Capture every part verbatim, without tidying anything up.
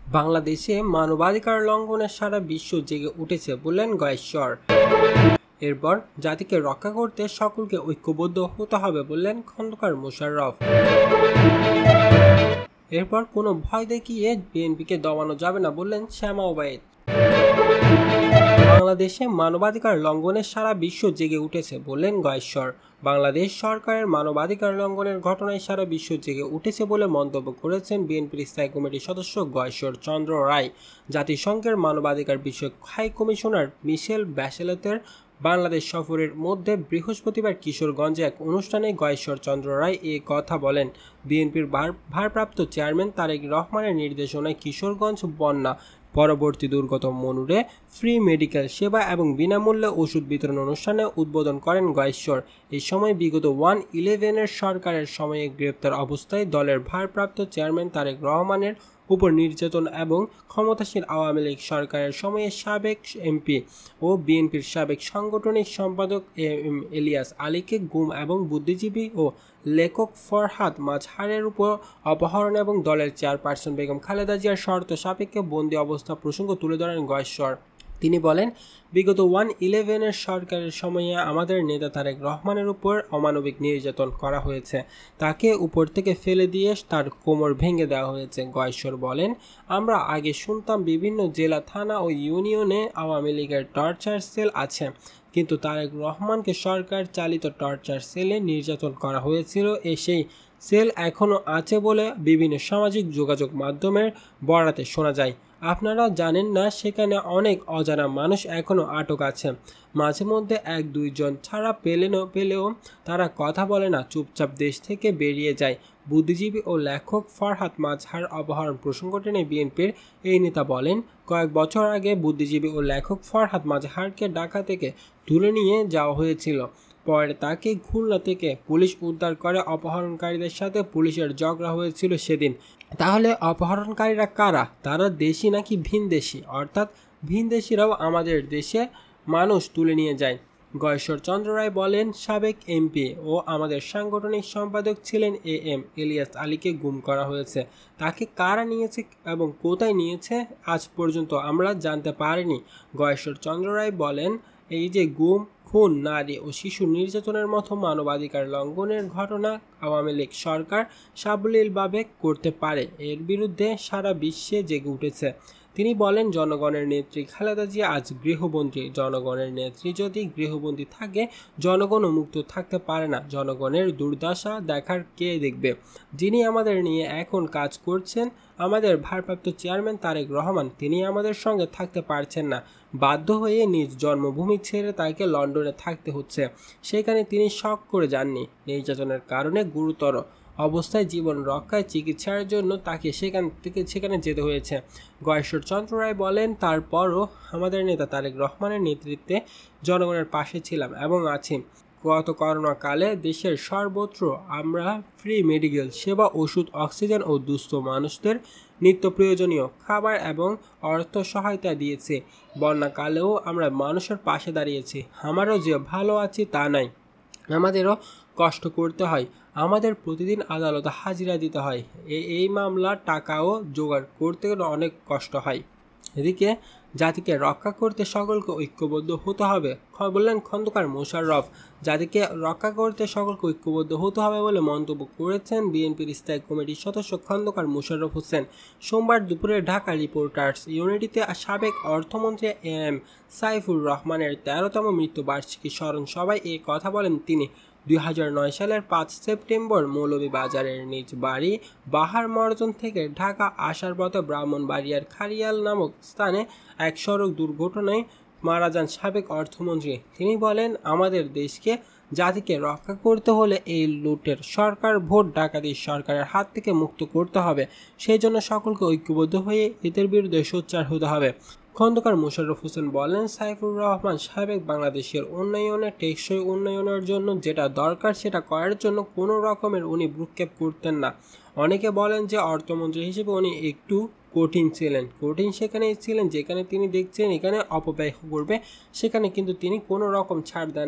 বাংলাদেশে মানবাধিকার লঙ্ঘনের সারা বিশ্ব জেগে উঠেছে বললেন গয়েশ্বর। এরপর জাতিকে রক্ষা করতে সকলকে ঐক্যবদ্ধ হতে হবে বললেন খন্দকার মোশাররফ। এরপর কোনো ভয় দেখিয়ে বিএনপিকে দমানো যাবে না বললেন শ্যামা ওবায়েদ। বাংলাদেশে মানবাধিকার লঙ্ঘনের সারা বিশ্ব জেগে উঠেছে বললেন গয়েশ্বর। বাংলাদেশ সরকারের মানবাধিকার লঙ্ঘনের ঘটনায় সারা বিশ্ব জেগে উঠেছে বলে মন্তব্য করেছেন বিএনপির স্থায়ী কমিটির সদস্য গয়েশ্বর চন্দ্র রায়। জাতিসংঘের মানবাধিকার বিষয়ক হাই কমিশনার মিশেল ব্যাশেলেতের বাংলাদেশ সফরের মধ্যে বৃহস্পতিবার কিশোরগঞ্জে এক অনুষ্ঠানে গয়েশ্বর চন্দ্র রায় এ কথা বলেন। বিএনপির ভারপ্রাপ্ত চেয়ারম্যান তারেক রহমানের নির্দেশনায় কিশোরগঞ্জ বন্যা পরবর্তী দুর্গত মনুরে ফ্রি মেডিকেল সেবা এবং বিনামূল্যে ওষুধ বিতরণ অনুষ্ঠানে উদ্বোধন করেন গয়েশ্বর। এই সময় বিগত ওয়ান ইলেভেনের সরকারের সময়ে গ্রেপ্তার অবস্থায় দলের ভারপ্রাপ্ত চেয়ারম্যান তারেক রহমানের উপর নির্যাতন এবং ক্ষমতাসীন আওয়ামী লীগ সরকারের সময়ে সাবেক এমপি ও বিএনপির সাবেক সাংগঠনিক সম্পাদক এম ইলিয়াস আলীকে গুম এবং বুদ্ধিজীবী ও লেখক ফরহাদ মাজহারের উপর অপহরণ এবং দলের চেয়ারপারসন বেগম খালেদা জিয়ার শর্ত সাপেক্ষে বন্দী অবস্থা প্রসঙ্গ তুলে ধরেন গয়েশ্বর। তিনি বলেন, বিগত ওয়ান ইলেভেনের সরকারের সময়ে আমাদের নেতা তারেক রহমানের উপর অমানবিক নির্যাতন করা হয়েছে। তাকে উপর থেকে ফেলে দিয়ে তার কোমর ভেঙে দেওয়া হয়েছে। গয়েশ্বর বলেন, আমরা আগে শুনতাম বিভিন্ন জেলা থানা ও ইউনিয়নে আওয়ামী লীগের টর্চার সেল আছে, কিন্তু তারেক রহমানকে সরকার চালিত টর্চার সেলে নির্যাতন করা হয়েছিল। এ সেই সেল এখনও আছে বলে বিভিন্ন সামাজিক যোগাযোগ মাধ্যমের বরাতে শোনা যায়। আপনারা জানেন না, সেখানে অনেক অজানা মানুষ এখনও আটক আছে। মাঝে মধ্যে এক দুইজন ছাড়া পেলেও পেলেও তারা কথা বলে না, চুপচাপ দেশ থেকে বেরিয়ে যায়। বুদ্ধিজীবী ও লেখক ফরহাদ মাজহার অপহরণ প্রসঙ্গ টেনে বিএনপির এই নেতা বলেন, কয়েক বছর আগে বুদ্ধিজীবী ও লেখক ফরহাদ মাজহারকে ঢাকা থেকে তুলে নিয়ে যাওয়া হয়েছিল। পরে তাকে খুলনা থেকে পুলিশ উদ্ধার করে। অপহরণকারীদের সাথে পুলিশের ঝগড়া হয়েছিল সেদিন। তাহলে অপহরণকারীরা কারা? তারা দেশি নাকি ভিনদেশি? অর্থাৎ ভিনদেশিরাও আমাদের দেশে মানুষ তুলে নিয়ে যায়। গয়েশ্বর চন্দ্র রায় বলেন, সাবেক এমপি ও আমাদের সাংগঠনিক সম্পাদক ছিলেন এ এম ইলিয়াস আলীকে গুম করা হয়েছে। তাকে কারা নিয়েছে এবং কোথায় নিয়েছে আজ পর্যন্ত আমরা জানতে পারিনি। গয়েশ্বর চন্দ্র রায় বলেন, এই যে গুম, খুন, নারী ও শিশু নির্যাতনের মতো মানবাধিকার লঙ্ঘনের ঘটনা আওয়ামী লীগ সরকার সাবলীলভাবে করতে পারে, এর বিরুদ্ধে সারা বিশ্বে জেগে উঠেছে। তিনি বলেন, জনগণের নেত্রী খালেদা জিয়া আজ গৃহবন্দী। জনগণের নেত্রী যদি গৃহবন্দী থাকে, জনগণও মুক্ত থাকতে পারে না। জনগণের দুর্দশা দেখার কে দেখবে? যিনি আমাদের নিয়ে এখন কাজ করছেন, আমাদের ভারপ্রাপ্ত চেয়ারম্যান তারেক রহমান, তিনি আমাদের সঙ্গে থাকতে পারছেন না। বাধ্য হয়ে নিজ জন্মভূমি ছেড়ে তাকে লন্ডনে থাকতে হচ্ছে। সেখানে তিনি শক করে যাননি। নির্যাতনের কারণে গুরুতর অবস্থায় জীবন রক্ষায় চিকিৎসার জন্য তাকে সেখান থেকে সেখানে যেতে হয়েছে। গয়েশ্বর চন্দ্র রায় বলেন, তারপরও আমাদের নেতা তারেক রহমানের নেতৃত্বে জনগণের পাশে ছিলাম এবং আছি। গত করোনাকালে দেশের সর্বত্র আমরা ফ্রি মেডিকেল সেবা, ওষুধ, অক্সিজেন ও দুস্থ মানুষদের নিত্য প্রয়োজনীয় খাবার এবং অর্থ সহায়তা দিয়েছি। বন্যাকালেও আমরা মানুষের পাশে দাঁড়িয়েছি। আমারও যে ভালো আছি তা নাই, আমাদেরও কষ্ট করতে হয়। আমাদের প্রতিদিন আদালতে হাজিরা দিতে হয়। এই মামলার টাকাও জোগাড় করতে অনেক কষ্ট হয়। এদিকে জাতিকে রক্ষা করতে সকলকে ঐক্যবদ্ধ হতে হবে বললেন খন্দকার মোশাররফ। জাতিকে রক্ষা করতে সকলকে ঐক্যবদ্ধ হতে হবে বলে মন্তব্য করেছেন বিএনপির স্থায়ী কমিটির সদস্য খন্দকার মোশাররফ হোসেন। সোমবার দুপুরে ঢাকা রিপোর্টার্স ইউনিটিতে সাবেক অর্থমন্ত্রী এম সাইফুর রহমানের তেরোতম মৃত্যুবার্ষিকী স্মরণ সভায় এ কথা বলেন তিনি। দুই হাজার নয় সালের পাঁচ সেপ্টেম্বর মৌলভীবাজারের নিজ বাড়ি বাহার মর্জন থেকে ঢাকা আসার পথে ব্রাহ্মণবাড়িয়ার খারিয়াল নামক স্থানে এক সড়ক দুর্ঘটনায় মারা যান সাবেক অর্থমন্ত্রী। তিনি বলেন, আমাদের দেশকে জাতিকে রক্ষা করতে হলে এই লুটের সরকার, ভোট ডাকাতির সরকারের হাত থেকে মুক্ত করতে হবে। সেই জন্য সকলকে ঐক্যবদ্ধ হয়ে এদের বিরুদ্ধে সোচ্চার হতে হবে। খন্দকার মোশাররফ হোসেন বলেন, সাইফুর রহমান সাহেব বাংলাদেশের উন্নয়নে, টেকসই উন্নয়নের জন্য যেটা দরকার সেটা করার জন্য কোনো রকমের উনি ভ্রুক্ষেপ করতেন না। অনেকে বলেন যে অর্থমন্ত্রী হিসেবে উনি একটু কঠিন ছিলেন। কঠিন সেখানেই ছিলেন যেখানে তিনি দেখছেন এখানে অপব্যয় করবে, সেখানে কিন্তু তিনি কোনো রকম ছাড় দেননি।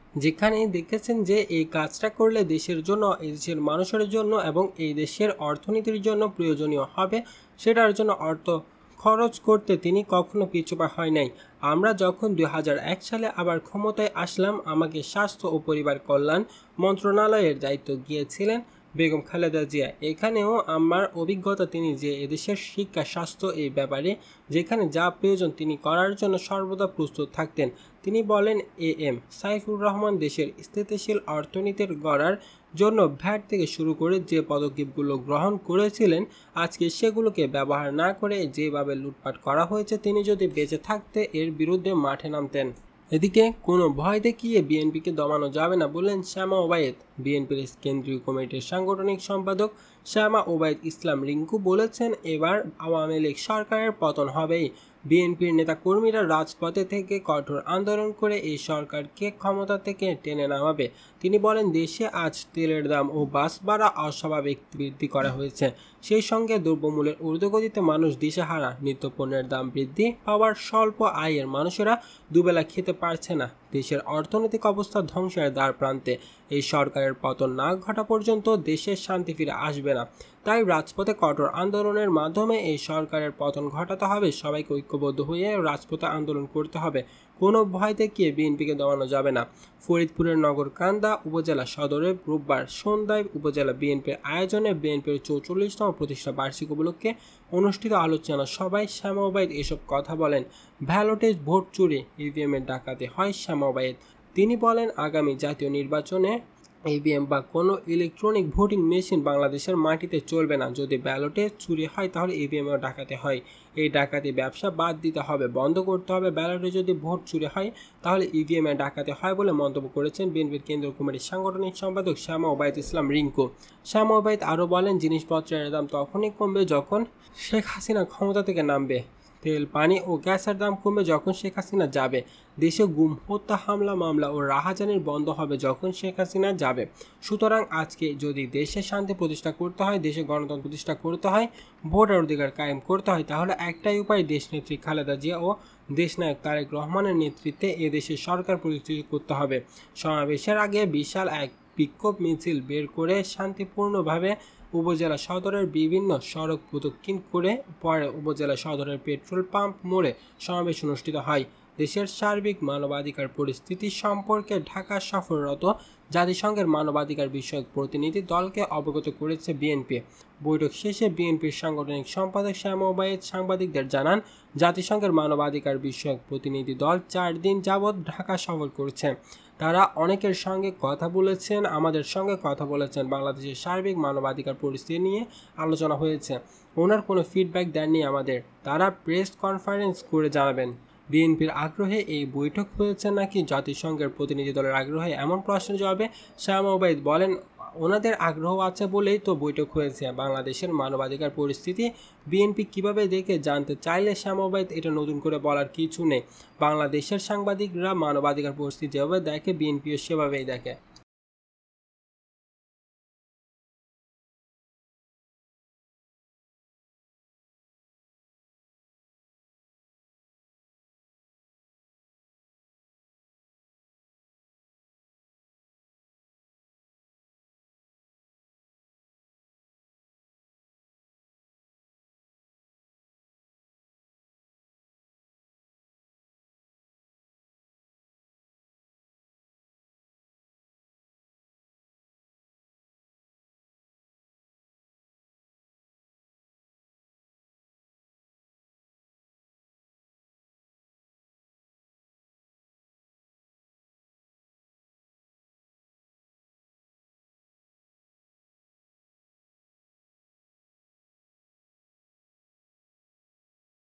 যেখানে দেখেছেন যে এই কাজটা করলে দেশের জন্য, এই দেশের মানুষের জন্য এবং এই দেশের অর্থনীতির জন্য প্রয়োজনীয় হবে, সেটার জন্য অর্থ খরচ করতে তিনি কখনো পিছুপা হয় নাই। আমরা যখন দুই হাজার এক সালে আবার ক্ষমতায় আসলাম, আমাকে স্বাস্থ্য ও পরিবার কল্যাণ মন্ত্রণালয়ের দায়িত্ব গিয়েছিলেন বেগম খালেদা জিয়া। এখানেও আমার অভিজ্ঞতা, তিনি যে এদেশের শিক্ষা, স্বাস্থ্য এই ব্যাপারে যেখানে যা প্রয়োজন তিনি করার জন্য সর্বদা প্রস্তুত থাকতেন। তিনি বলেন, এ এম সাইফুর রহমান দেশের স্থিতিশীল অর্থনীতির গড়ার জন্য ভ্যাট থেকে শুরু করে যে পদক্ষেপগুলো গ্রহণ করেছিলেন, আজকে সেগুলোকে ব্যবহার না করে যেভাবে লুটপাট করা হয়েছে, তিনি যদি বেঁচে থাকতে এর বিরুদ্ধে মাঠে নামতেন। এদিকে কোনো ভয় দেখিয়ে বিএনপিকে দমানো যাবে না বললেন শ্যামা ওবায়েদ। বিএনপির কেন্দ্রীয় কমিটির সাংগঠনিক সম্পাদক শ্যামা ওবায়েদ ইসলাম রিঙ্কু বলেছেন, এবার আওয়ামী লীগ সরকারের পতন হবেই। বিএনপির নেতাকর্মীরা রাজপথে থেকে কঠোর আন্দোলন করে এই সরকারকে ক্ষমতা থেকে টেনে নামাবে। তিনি বলেন, দেশে আজ তেলের দাম ও বাস ভাড়া অস্বাভাবিক বৃদ্ধি করা হয়েছে। সেই সঙ্গে দ্রব্যমূল্যের ঊর্ধ্বগতিতে মানুষ দিশেহারা। নিত্যপণ্যের দাম বৃদ্ধি পাওয়ার স্বল্প আয়ের মানুষেরা দুবেলা খেতে পারছে না। দেশের অর্থনৈতিক অবস্থা ধ্বংসের দ্বার প্রান্তে। এই সরকারের পতন না ঘটা পর্যন্ত দেশের শান্তি ফিরে আসবে না। তাই রাজপথে কঠোর আন্দোলনের মাধ্যমে এই সরকারের পতন ঘটাতে হবে। সবাইকে ঐক্যবদ্ধ হয়ে রাজপথে আন্দোলন করতে হবে। কোনো ভয় দেখিয়ে বিএনপিকে দমানো যাবে না। ফরিদপুরের নগরকান্দা উপজেলা সদরে রোববার সন্ধ্যায় উপজেলা বিএনপির আয়োজনে বিএনপির চৌচল্লিশতম প্রতিষ্ঠা বার্ষিকী উপলক্ষে অনুষ্ঠিত আলোচনা সভায় শ্যামা ওবায়েদ এসব কথা বলেন। ব্যালটে ভোট চুরি, ইভিএমের ডাকাতি হয় শ্যামা ওবায়েদ। তিনি বলেন, আগামী জাতীয় নির্বাচনে ইভিএম বা কোনো ইলেকট্রনিক ভোটিং মেশিন বাংলাদেশের মাটিতে চলবে না। যদি ব্যালটে চুরি হয় তাহলে ইভিএমও ডাকাতি হয়। এই ডাকাতি ব্যবসা বাদ দিতে হবে, বন্ধ করতে হবে। ব্যালটে যদি ভোট চুরি হয় তাহলে ইভিএমে ডাকাতি হয় বলে মন্তব্য করেছেন বিএনপির কেন্দ্রীয় কমিটির সাংগঠনিক সম্পাদক শ্যামা ওবায়েদ ইসলাম রিঙ্কু। শ্যামা ওবায়েদ আরও বলেন, জিনিসপত্রের দাম তখনই কমবে যখন শেখ হাসিনা ক্ষমতা থেকে নামবে। তেল, পানি ও গ্যাসের দাম কমবে যখন শেখ হাসিনা যাবে। দেশে গুম, হত্যা, হামলা, মামলা ও রাহাজানির বন্ধ হবে যখন শেখ হাসিনা যাবে। সুতরাং আজকে যদি দেশে শান্তি প্রতিষ্ঠা করতে হয়, দেশে গণতন্ত্র প্রতিষ্ঠা করতে হয়, ভোটার অধিকার কায়েম করতে হয়, তাহলে একটাই উপায়, দেশনেত্রী খালেদা জিয়া ও দেশনায়ক তারেক রহমানের নেতৃত্বে এদেশের সরকার প্রতিষ্ঠিত করতে হবে। সমাবেশের আগে বিশাল এক বিক্ষোভ মিছিল বের করে শান্তিপূর্ণভাবে উপজেলা সদরের বিভিন্ন সড়ক প্রদক্ষিণ করে পরে উপজেলা সদরের পেট্রোল পাম্প মোড়ে সমাবেশ অনুষ্ঠিত হয়। দেশের সার্বিক মানবাধিকার পরিস্থিতি সম্পর্কে ঢাকা সফররত জাতিসংঘের মানবাধিকার বিষয়ক প্রতিনিধি দলকে অবগত করেছে বিএনপি। বৈঠক শেষে বিএনপির সাংগঠনিক সম্পাদক শ্যামা ওবায়েদ সাংবাদিকদের জানান, জাতিসংঘের মানবাধিকার বিষয়ক প্রতিনিধি দল চার দিন যাবৎ ঢাকা সফর করছে। তারা অনেকের সঙ্গে কথা বলেছেন, আমাদের সঙ্গে কথা বলেছেন। বাংলাদেশের সার্বিক মানবাধিকার পরিস্থিতি নিয়ে আলোচনা হয়েছে। ওনার কোনো ফিডব্যাক দেননি আমাদের, তারা প্রেস কনফারেন্স করে জানাবেন। বিএনপির আগ্রহে এই বৈঠক হয়েছে নাকি জাতিসংঘের প্রতিনিধি দলের আগ্রহে, এমন প্রশ্নের জবাবে শ্যামা ওবায়েদ বলেন, ওনাদের আগ্রহ আছে বলেই তো বৈঠক হয়েছে। বাংলাদেশের মানবাধিকার পরিস্থিতি বিএনপি কিভাবে দেখে জানতে চাইলে শ্যামা ওবায়েদ, এটা নতুন করে বলার কিছু নেই। বাংলাদেশের সাংবাদিকরা মানবাধিকার পরিস্থিতি যেভাবে দেখে বিএনপিও সেভাবেই দেখে।